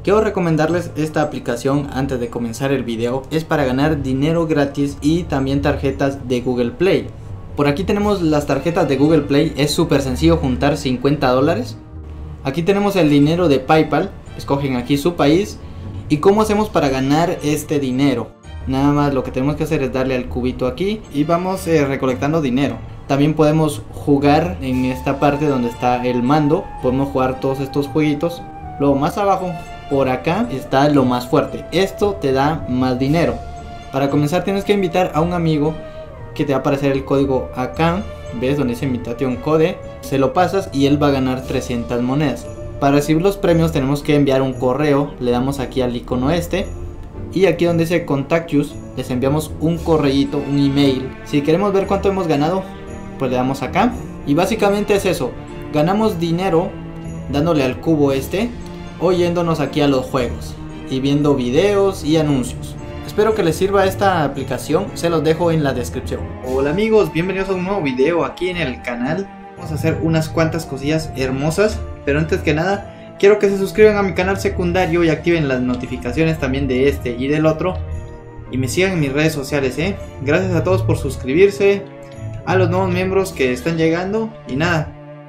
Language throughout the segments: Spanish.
Quiero recomendarles esta aplicación antes de comenzar el video. Es para ganar dinero gratis y también tarjetas de Google Play. Por aquí tenemos las tarjetas de Google Play. Es súper sencillo juntar $50. Aquí tenemos el dinero de PayPal. Escogen aquí su país. ¿Y cómo hacemos para ganar este dinero? Nada más lo que tenemos que hacer es darle al cubito aquí y vamos recolectando dinero. También podemos jugar en esta parte donde está el mando. Podemos jugar todos estos jueguitos. Luego más abajo, por acá, está lo más fuerte. Esto te da más dinero. Para comenzar tienes que invitar a un amigo, que te va a aparecer el código acá. ¿Ves? Donde dice Invitation Code. Se lo pasas y él va a ganar 300 monedas. Para recibir los premios tenemos que enviar un correo. Le damos aquí al icono este. Y aquí donde dice Contact Us, les enviamos un correíto, un email. Si queremos ver cuánto hemos ganado, pues le damos acá. Y básicamente es eso. Ganamos dinero dándole al cubo este o yéndonos aquí a los juegos y viendo videos y anuncios. Espero que les sirva esta aplicación, se los dejo en la descripción. Hola amigos, bienvenidos a un nuevo video aquí en el canal. Vamos a hacer unas cuantas cosillas hermosas, pero antes que nada quiero que se suscriban a mi canal secundario y activen las notificaciones también de este y del otro. Y me sigan en mis redes sociales, Gracias a todos por suscribirse, a los nuevos miembros que están llegando. Y nada,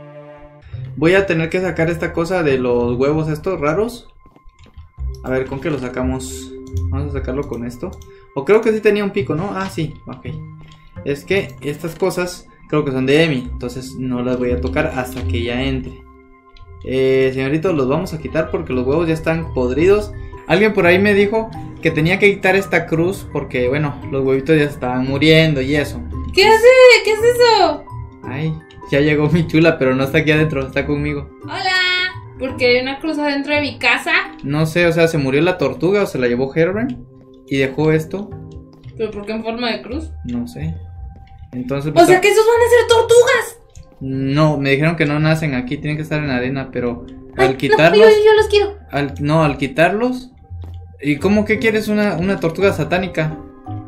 voy a tener que sacar esta cosa de los huevos estos raros. A ver, ¿con qué lo sacamos? Vamos a sacarlo con esto. O creo que sí tenía un pico, ¿no? Ah, sí, ok. Es que estas cosas creo que son de Emi, entonces no las voy a tocar hasta que ya entre. Señoritos, los vamos a quitar porque los huevos ya están podridos. Alguien por ahí me dijo que tenía que quitar esta cruz porque, bueno, los huevitos ya estaban muriendo y eso. ¿Qué hace? ¿Qué es eso? Ay, ya llegó mi chula, pero no está aquí adentro, está conmigo. Hola. ¿Porque hay una cruz adentro de mi casa? No sé, o sea, se murió la tortuga o se la llevó Herobrine y dejó esto. ¿Pero por qué en forma de cruz? No sé. Entonces, o sea que esos van a ser tortugas. No, me dijeron que no nacen aquí, tienen que estar en arena, pero ay, al quitarlos... No, yo los quiero. Al quitarlos... ¿Y cómo que quieres una tortuga satánica?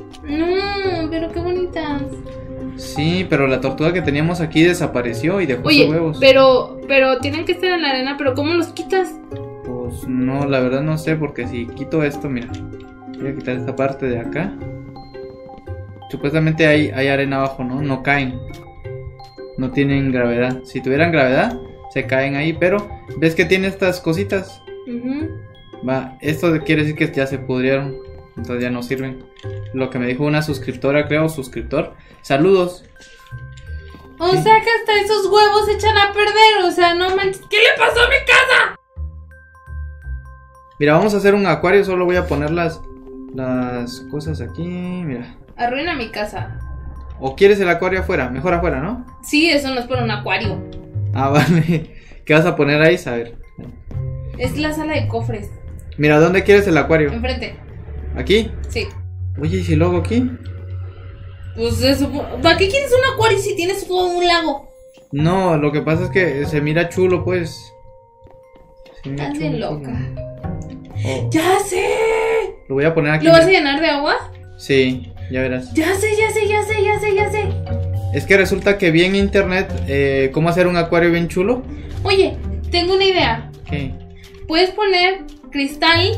No, pero qué bonitas. Sí, pero la tortuga que teníamos aquí desapareció y dejó sus huevos. Pero tienen que estar en la arena, pero ¿cómo los quitas? Pues no, la verdad no sé, porque si quito esto, mira, voy a quitar esta parte de acá. Supuestamente hay arena abajo, ¿no? No caen. No tienen gravedad. Si tuvieran gravedad, se caen ahí, pero ¿ves que tiene estas cositas? Va, esto quiere decir que ya se pudrieron, entonces ya no sirven. Lo que me dijo una suscriptora, creo, suscriptor. Saludos. O sea que hasta esos huevos se echan a perder, o sea, no manches. ¿Qué le pasó a mi casa? Mira, vamos a hacer un acuario, solo voy a poner las cosas aquí, mira. Arruina mi casa. ¿O quieres el acuario afuera? Mejor afuera, ¿no? Sí, eso no es para un acuario. Ah, vale. ¿Qué vas a poner ahí? A ver. Es la sala de cofres. Mira, ¿dónde quieres el acuario? Enfrente. ¿Aquí? Sí. Oye, ¿y si lo hago aquí? Pues eso, ¿para qué quieres un acuario si tienes todo un lago? No, lo que pasa es que se mira chulo, pues. Estás bien loca. Oh. ¡Ya sé! Lo voy a poner aquí. ¿Lo vas a llenar de agua? Sí, ya verás. Ya sé. Es que resulta que vi en internet cómo hacer un acuario bien chulo. Oye, tengo una idea. ¿Qué? Puedes poner cristal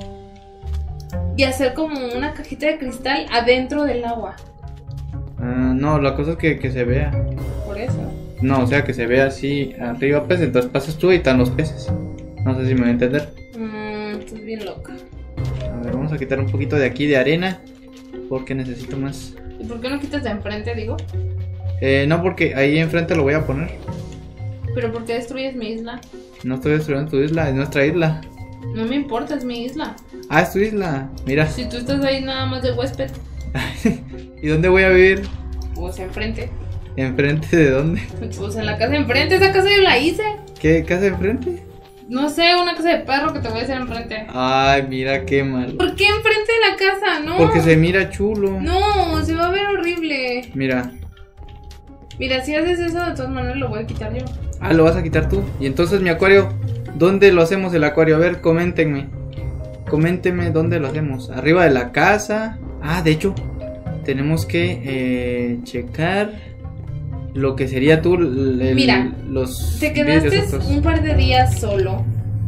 y hacer como una cajita de cristal adentro del agua. No, la cosa es que se vea. Por eso. No, o sea, que se vea así arriba, pues, entonces pasas tú y están los peces. No sé si me voy a entender. Estás bien loca. A ver, vamos a quitar un poquito de aquí de arena, porque necesito más. ¿Y por qué no quitas de enfrente, digo? No, porque ahí enfrente lo voy a poner. ¿Pero por qué destruyes mi isla? No estoy destruyendo tu isla, es nuestra isla. No me importa, es mi isla. Ah, es tu isla, mira. Si tú estás ahí nada más de huésped. ¿Y dónde voy a vivir? Pues enfrente. ¿Enfrente de dónde? Pues en la casa de enfrente, esa casa yo la hice. ¿Qué casa de enfrente? No sé, una casa de perro que te voy a hacer enfrente. Ay, mira qué mal. ¿Por qué enfrente de la casa? No. Porque se mira chulo. No, se va a ver horrible. Mira. Mira, si haces eso, de todas maneras lo voy a quitar yo. Ah, lo vas a quitar tú. Y entonces mi acuario, ¿dónde lo hacemos el acuario? A ver, coméntenme. Coméntenme dónde lo hacemos. ¿Arriba de la casa? Ah, de hecho, tenemos que checar lo que sería tú Mira, los te quedaste un par de días solo.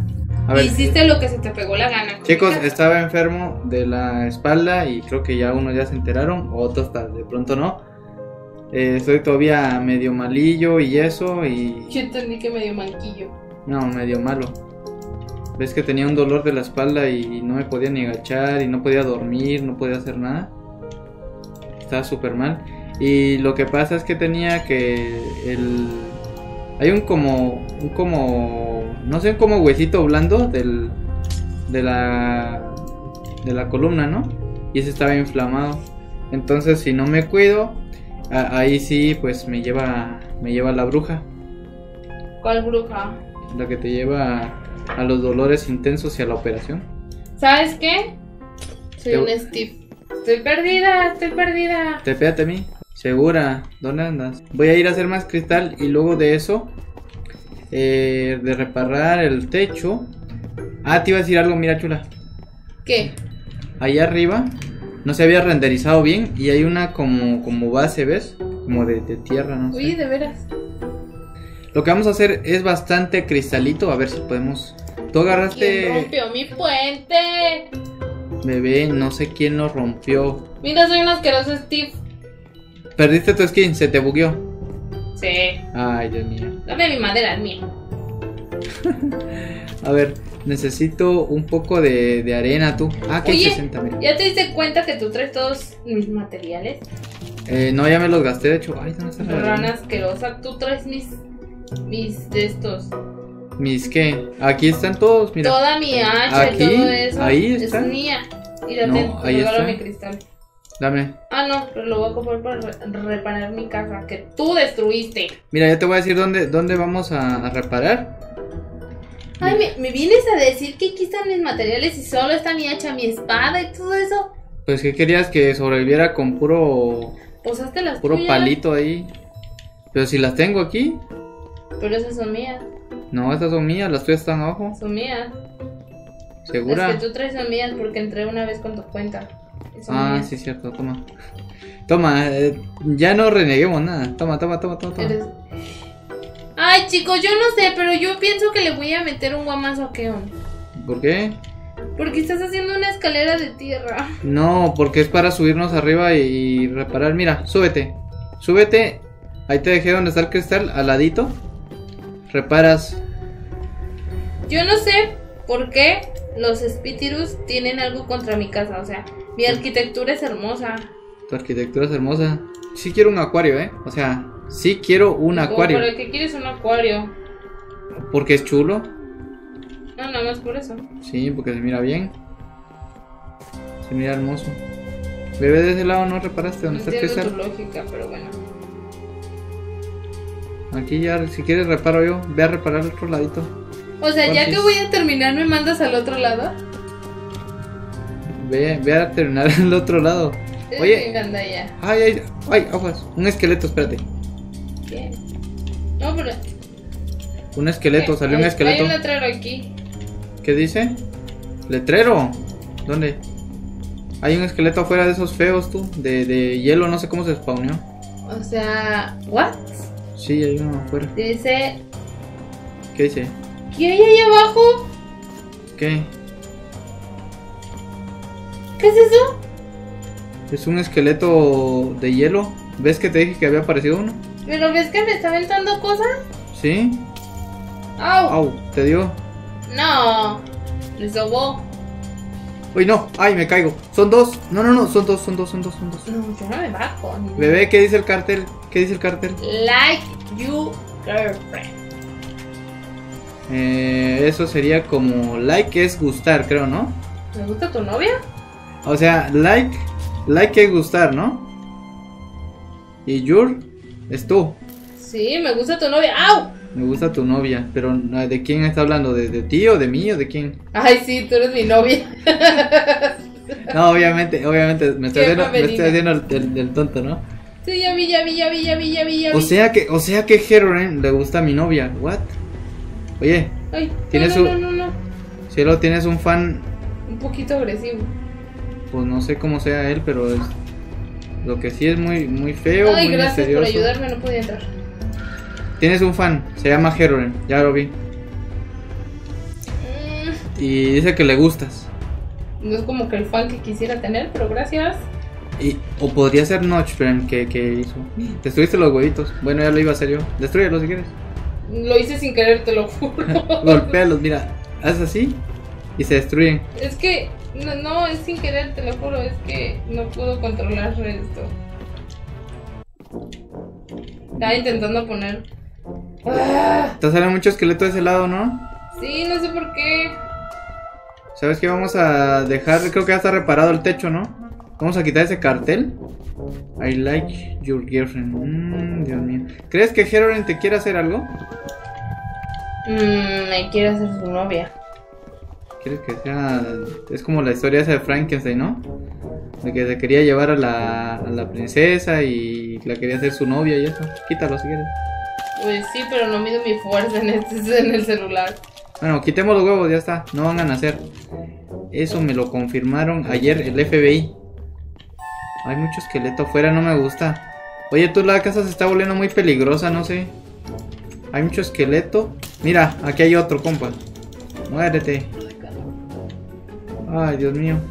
A ver, hiciste lo que se te pegó la gana. chicos, estaba enfermo de la espalda y creo que ya unos ya se enteraron, otros de pronto no. Estoy todavía medio malillo y eso y... Yo entendí que medio manquillo. No, medio malo. Ves que tenía un dolor de la espalda y no me podía ni agachar y no podía dormir, no podía hacer nada. Estaba súper mal. Y lo que pasa es que tenía que hay un como no sé, como huesito blando de la columna, ¿no? Y ese estaba inflamado. Entonces, si no me cuido, ahí sí, pues me lleva la bruja. ¿Cuál bruja? La que te lleva a los dolores intensos y a la operación. ¿Sabes qué? Soy un Steve. Estoy perdida. Te pégate a mí. Segura, ¿dónde andas? Voy a ir a hacer más cristal y luego de eso, de reparar el techo. Ah, te iba a decir algo, mira, chula. ¿Qué? Allá arriba no se había renderizado bien y hay una como base, ¿ves? Como de tierra, no sé. Oye, de veras. Lo que vamos a hacer es bastante cristalito, a ver si podemos. Tú agarraste... ¿Quién rompió mi puente? Bebé, no sé quién lo rompió. Mira, soy un asqueroso Steve. Perdiste tu skin, se te bugueó. Sí. Ay, Dios mío. Dame mi madera, es mía. A ver, necesito un poco de arena, tú. Ah, que hay Oye, 60, mira. ¿ya te diste cuenta que tú traes todos mis materiales? No, ya me los gasté, de hecho. Ay, ¿dónde está la Rana arena? asquerosa, tú traes mis de estos. ¿Mis qué? Aquí están todos, mira. Toda mi hacha Aquí, y todo eso ahí está. es mía. Mira, No, te ahí regalo está. mi cristal. Dame. Ah, no, pero lo voy a comprar para reparar mi casa que tú destruiste. Mira, ya te voy a decir dónde vamos a reparar. Ay, me vienes a decir que aquí están mis materiales y solo está mi hacha, mi espada y todo eso. Pues, ¿qué querías? Que sobreviviera con puro Pues hazte las puro tuyas. palito ahí. Pero si las tengo aquí. Pero esas son mías, No, estas son mías, las tuyas están abajo. son mías. ¿Segura? Las que tú traes son mías porque entré una vez con tu cuenta. Y son mías. Sí, cierto, toma. Toma, ya no reneguemos nada. Toma. Eres- Ay, chicos, yo no sé, pero yo pienso que le voy a meter un guamazo a Keon. ¿Por qué? Porque estás haciendo una escalera de tierra. No, porque es para subirnos arriba y reparar. Mira, súbete. Súbete. Ahí te dejé donde está el cristal, al ladito. Reparas. Yo no sé por qué los Spitirus tienen algo contra mi casa. O sea, mi arquitectura es hermosa. Tu arquitectura es hermosa. Sí quiero un acuario, O sea, sí quiero un acuario. ¿Para qué quieres un acuario? Porque es chulo. No, nada más por eso. Sí, porque se mira bien. Se mira hermoso. Bebé, de ese lado no reparaste No donde está el entiendo tu cristal. lógica, pero bueno. Aquí ya, si quieres reparo yo. Ve a reparar el otro ladito. O sea, ya Porfis. que voy a terminar, ¿me mandas al otro lado? Ve a terminar el otro lado. Oye. Me encanta ya. Ay, aguas. Un esqueleto, espérate. ¿Qué? No, pero... Un esqueleto, salió un esqueleto. Hay un letrero aquí. ¿Qué dice? ¿Letrero? ¿Dónde? Hay un esqueleto afuera de esos feos, tú. De hielo, no sé cómo se spawneó. O sea... ¿What? Sí, hay uno afuera. Dice... ¿Qué dice? ¿Qué hay ahí abajo? ¿Qué? ¿Qué es eso? Es un esqueleto de hielo. ¿Ves que te dije que había aparecido uno? ¿Pero ves que me está aventando cosas? ¿Sí? ¡Au! Au, ¿te dio? No. Me sobó. Uy, no, ay, me caigo. Son dos. No, son dos. No, yo no me bajo. Bebé, ¿qué dice el cartel? ¿Qué dice el cartel? Like you girlfriend. Eso sería como like es gustar, creo, ¿no? ¿Me gusta tu novia? O sea, like es gustar, ¿no? Y your es tú. Sí, me gusta tu novia. ¡Au! Me gusta tu novia, pero ¿de quién está hablando? ¿De ti o de mí o de quién? Ay, sí, tú eres mi novia. No, obviamente, me estoy Qué haciendo el tonto, ¿no? Sí, ya vi. O sea que Heroin le gusta a mi novia. What? Oye, Ay, ¿tienes no. cielo, tienes un fan, Un poquito agresivo. pues no sé cómo sea él, pero es lo que sí es muy feo, Ay, muy gracias por misterioso. ayudarme, no podía entrar. Tienes un fan, se llama Heroin, ya lo vi. y dice que le gustas. No es como que el fan que quisiera tener, pero gracias. O podría ser Notchfriend que hizo. Destruiste los huevitos. Bueno, ya lo iba a hacer yo. Destrúyelos si quieres. Lo hice sin querer, te lo juro. Golpéalos, mira. Haz así y se destruyen. Es que no, es sin querer, te lo juro. Es que no puedo controlar esto. Estaba intentando poner. Te sale mucho esqueleto de ese lado, ¿no? Sí, no sé por qué. ¿Sabes qué? Vamos a dejar, creo que ya está reparado el techo, ¿no? Vamos a quitar ese cartel. I like your girlfriend. Dios mío. ¿Crees que Heroin te quiere hacer algo? Me quiere hacer su novia. ¿Quieres que sea...? Es como la historia esa de Frankenstein, ¿no? De que se quería llevar a la princesa y la quería hacer su novia y eso. Quítalo si quieres. Pues sí, pero no mido mi fuerza en el celular. Bueno, quitemos los huevos, ya está. No van a nacer. Eso me lo confirmaron ayer el FBI. Hay mucho esqueleto afuera, no me gusta. Oye, la casa se está volviendo muy peligrosa, no sé. Hay mucho esqueleto. Mira, aquí hay otro, compa. Muérete. Ay, Dios mío.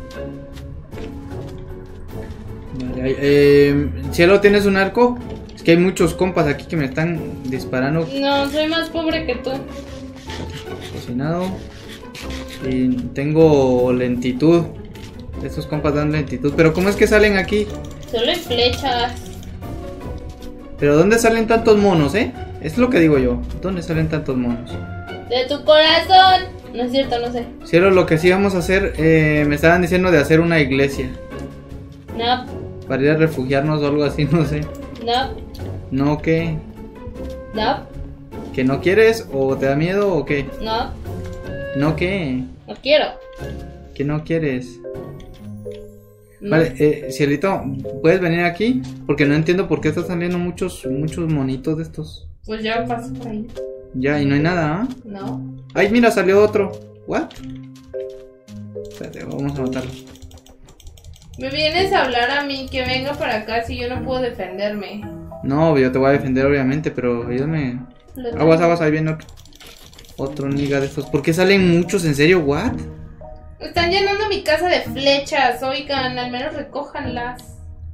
Vale, Cielo, ¿tienes un arco? Es que hay muchos compas aquí que me están disparando. No, soy más pobre que tú. Cocinado. Y tengo lentitud. Estos compas dan lentitud. Pero ¿cómo es que salen aquí? Solo en flechas. Pero ¿dónde salen tantos monos, Es lo que digo yo. ¿Dónde salen tantos monos? De tu corazón. No es cierto, no sé. Cielo, lo que sí vamos a hacer, me estaban diciendo de hacer una iglesia. No. Para ir a refugiarnos o algo así, no sé. No. ¿No qué? No. ¿Que no quieres o te da miedo o qué? No. ¿No qué? No quiero. ¿Que no quieres? No. Vale, Cielito, ¿puedes venir aquí? Porque no entiendo por qué están saliendo muchos monitos de estos. Pues ya paso por ahí. Ya, y no hay nada, ¿ah? No. Ay, mira, salió otro. ¿What? Espérate, vamos a matarlo. Me vienes a hablar a mí que venga para acá si yo no puedo defenderme. No, yo te voy a defender obviamente, pero ayúdame. Aguas, ahí viene otro niga de estos. ¿Por qué salen muchos? ¿En serio? ¿What? Están llenando mi casa de flechas, oigan, al menos recójanlas.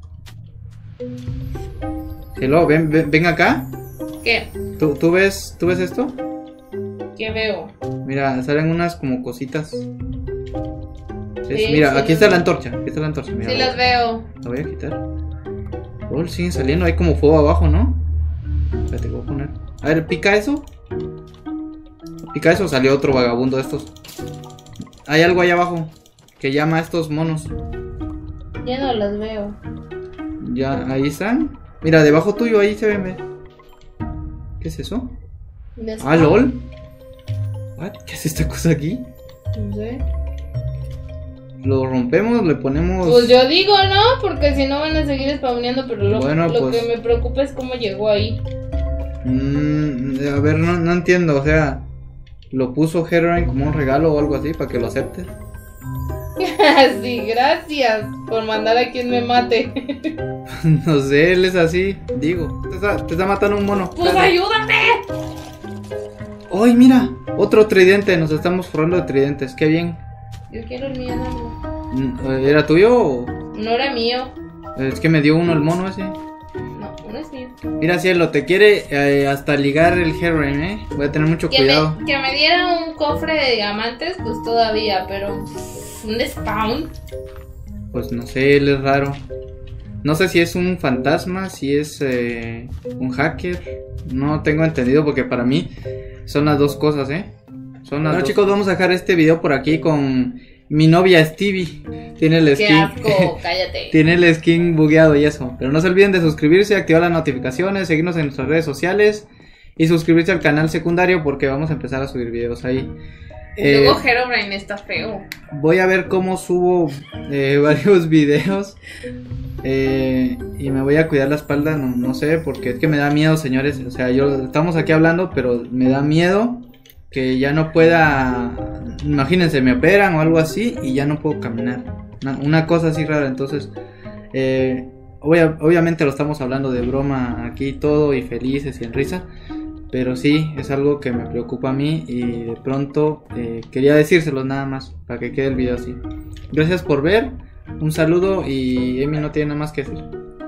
Hello, ven acá. ¿Qué? ¿Tú ves esto? ¿Qué veo? Mira, salen unas como cositas. Sí, mira, sí, aquí está la antorcha. Mira, sí las veo. La voy a quitar. Oh, siguen saliendo, hay como fuego abajo, ¿no? Espérate, voy a poner. A ver, pica eso. Pica eso, salió otro vagabundo de estos. Hay algo ahí abajo que llama a estos monos. Ya no las veo. Ya, ahí están. Mira, debajo tuyo, ahí se ven, ve. ¿Qué es eso? Ah, LOL. What? ¿Qué es esta cosa aquí? No sé. Lo rompemos, le ponemos... Pues yo digo, ¿no? Porque si no van a seguir spawneando, pero lo pues... que me preocupa es cómo llegó ahí. A ver, no entiendo, o sea... ¿Lo puso Heroin como un regalo o algo así para que lo aceptes? Sí, gracias por mandar a quien me mate. No sé, él es así, digo. Te está matando un mono. ¡Pues ayúdame! ¡Ay, mira! Otro tridente, nos estamos forrando de tridentes, qué bien. Yo quiero el mío, no. ¿Era tuyo o...? No era mío. Es que me dio uno el mono ese. No, uno es mío. Mira, Cielo, te quiere hasta ligar el Heroin, Voy a tener mucho cuidado. Que me diera un cofre de diamantes, pues todavía, pero... ¿un spawn? Pues no sé, él es raro. No sé si es un fantasma, si es un hacker. No tengo entendido porque para mí son las dos cosas, Bueno, chicos, vamos a dejar este video por aquí con mi novia Stevie. Tiene el skin. ¡Qué asco! Cállate. Tiene el skin bugueado y eso. Pero no se olviden de suscribirse, activar las notificaciones, seguirnos en nuestras redes sociales y suscribirse al canal secundario porque vamos a empezar a subir videos ahí. Luego Herobrine está feo. Voy a ver cómo subo varios videos. Y me voy a cuidar la espalda, no sé, porque es que me da miedo, señores. O sea, estamos aquí hablando, pero me da miedo que ya no pueda. Imagínense, me operan o algo así y ya no puedo caminar. Una cosa así rara. Entonces, obviamente lo estamos hablando de broma aquí todo y felices y en risa. Pero sí, es algo que me preocupa a mí y de pronto quería decírselos nada más para que quede el video así. Gracias por ver, un saludo y Amy no tiene nada más que decir.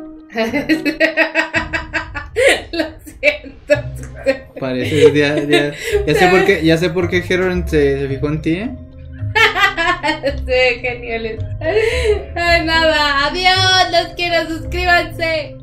Lo siento. Parece, ya sé por qué Heron se fijó en ti, ¿eh? Sí, geniales. Nada, adiós, los quiero, suscríbanse.